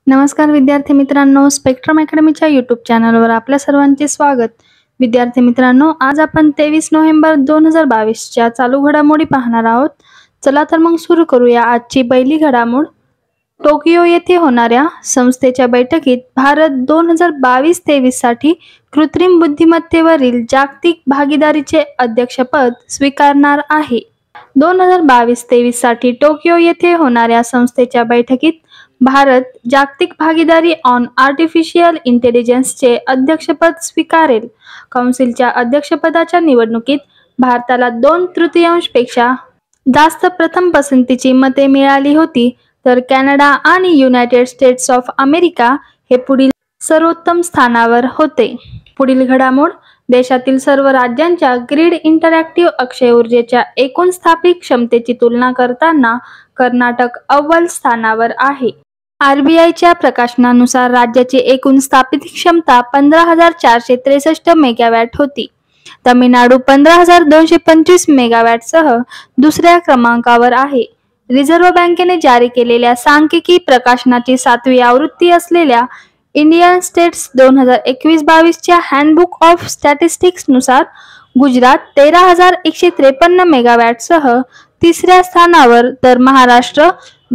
नमस्कार विद्यार्थी मित्रांनो, स्पेक्ट्रम अकॅडमीच्या यूट्यूब चॅनलवर आपल्या सर्वांचे स्वागत. विद्यार्थी मित्रांनो, आज आपण 23 नोव्हेंबर 2022च्या चालू घडामोडी पाहणार आहोत. चला तर मग सुरू करूया आजची पहिली घडामोड. टोकियो येथे होणाऱ्या संस्थेच्या बैठकीत भारत 2022-23 साठी कृत्रिम बुद्धिमत्तेवरील जागतिक भागीदारीचे अध्यक्षपद स्वीकारणार आहे. 2022-23 साठी टोकियो येथे होणाऱ्या संस्थेच्या बैठकीत भारत जागतिक भागीदारी ऑन आर्टिफिशियल इंटेलिजन्सचे अध्यक्षपद स्वीकारेल. कौन्सिलच्या अध्यक्षपदाच्या निवडणुकीत भारताला 2/3 पेक्षा जास्त प्रथम पसंतीची मते मिळाली होती, तर कॅनडा आणि युनायटेड स्टेट्स ऑफ अमेरिका हे पुढील सर्वोत्तम स्थानावर होते. पुढील घडामोड. देशातील सर्व राज्यांच्या ग्रीड इंटरॅक्टिव्ह अक्षय ऊर्जेच्या एकूण स्थापित क्षमतेची तुलना करताना कर्नाटक अव्वल स्थानावर आहे. आरबीआयच्या प्रकाशनानुसार राज्याची एकूण स्थापित क्षमता 15,463 मेगावॅट होती. तमिळनाडू 15,225 मेगावॅटसह दुसऱ्या क्रमांकावर आहे. रिझर्व्ह बँकेने जारी केलेल्या सांख्यिकी प्रकाशनाची 7वी आवृत्ती असलेल्या इंडियन स्टेट्स 2021-22 च्या हँडबुक ऑफ स्टॅटिस्टिक्स नुसार गुजरात 13,153 मेगावॅटसह तिसऱ्या स्थानावर, तर महाराष्ट्र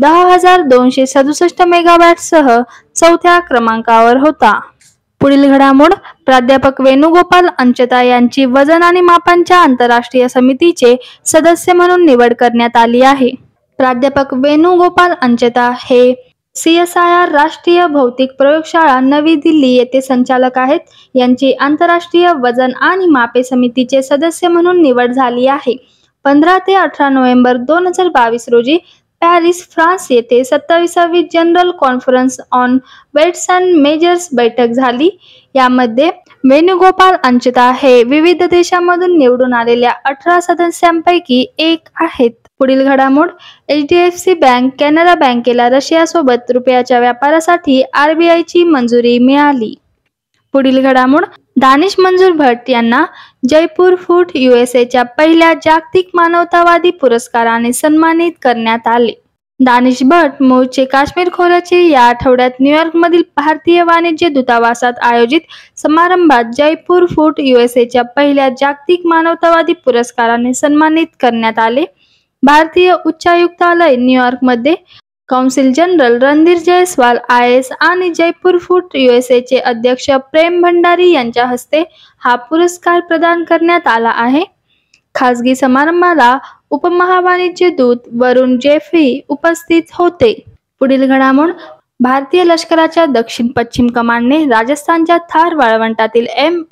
10,267 मेगावॅटसह चौथ्या क्रमांकावर होता. पुढील घडामोड. प्राध्यापक वेणुगोपाल अंचता यांची वजन आणि मापांच्या आंतरराष्ट्रीय समितीचे सदस्य म्हणून निवड करण्यात आली आहे. प्राध्यापक वेणुगोपाल अंचता हे CSIR राष्ट्रीय भौतिक प्रयोगशाळा नवी दिल्ली येथे संचालक आहेत. यांची आंतरराष्ट्रीय वजन आणि मापे समितीचे सदस्य म्हणून निवड झाली आहे. 15 ते 18 नोव्हेंबर 2022 रोजी पॅरिस, फ्रान्स येथे 27वी general conference on weights and measures बैठक झाली. यामध्ये वेणुगोपाल अंचता हे विविध देशांमधून निवडून आलेल्या 18 सदस्यांपैकी एक आहेत. पुढील घडामोड. HDFC बँक कॅनरा बँकेला रशियासोबत रुपयाच्या व्यापारासाठी RBIची मंजुरी मिळाली. पुढील घडामोड. दानिश मंजूर भट्ट यांना जयपूर फूड USAच्या पहिल्या जागतिक मानवतावादी पुरस्काराने सन्मानित करण्यात आले. दानिश भट्ट मूळचे काश्मीर खोऱ्याचे या आठवड्यात न्यूयॉर्कमधील भारतीय वाणिज्य दूतावासात आयोजित समारंभात जयपूर फूड USAच्या पहिल्या जागतिक मानवतावादी पुरस्काराने सन्मानित करण्यात आले. भारतीय उच्चायुक्तालय न्यूयॉर्कमध्ये council general Randhir Jaiswal IAS आणि जयपूर फूड USAचे अध्यक्ष प्रेम भंडारी यांच्या हस्ते हा पुरस्कार प्रदान करण्यात आला आहे. खासगी समारंभाला उपमहावाणिज्य दूत वरुण जेफ्री उपस्थित होते. पुढील घडामोड. भारतीय लष्कराच्या दक्षिण पश्चिम कमांडने राजस्थानच्या थार वाळवंटातील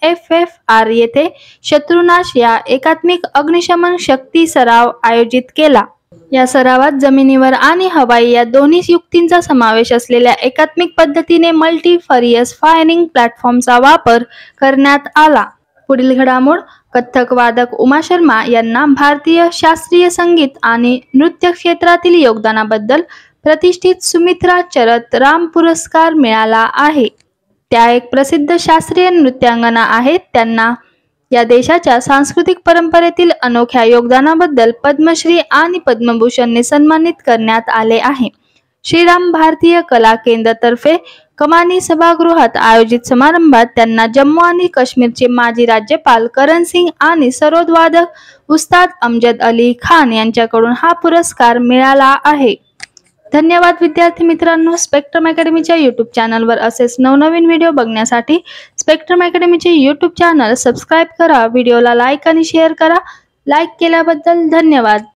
MFFR येथे शत्रुनाश या एकात्मिक अग्निशमन शक्ती सराव आयोजित केला. या सरावात जमिनीवर आणि हवाई या दोन्ही युक्तींचा समावेश असलेल्या एकात्मिक पद्धतीने मल्टी फरियस फायरिंग प्लॅटफॉर्मचा वापर करण्यात आला. पुढील घडामोड. कथ्थक वादक उमा शर्मा यांना भारतीय शास्त्रीय संगीत आणि नृत्य क्षेत्रातील योगदानाबद्दल प्रतिष्ठित सुमित्रा चरत राम पुरस्कार मिळाला आहे. त्या एक प्रसिद्ध शास्त्रीय नृत्यांगना आहेत. त्यांना या देशाच्या सांस्कृतिक परंपरेतील अनोख्या योगदानाबद्दल पद्मश्री आणि पद्मभूषणने सन्मानित करण्यात आले आहे. श्रीराम भारतीय कला केंद्रातर्फे कमानी सभागृहात आयोजित समारंभात त्यांना जम्मू आणि काश्मीरचे माजी राज्यपाल करण सिंग आणि सरोदवादक उस्ताद अमजद अली खान यांच्याकडून हा पुरस्कार मिळाला आहे. धन्यवाद विद्यार्थी मित्रांनो. स्पेक्ट्रम अकॅडमीच्या यूट्यूब चॅनलवर असेच नवनवीन व्हिडिओ बघण्यासाठी स्पेक्ट्रम अकॅडमीचे यूट्यूब चॅनल सबस्क्राईब करा. व्हिडिओला लाईक आणि शेअर करा. लाईक केल्याबद्दल धन्यवाद.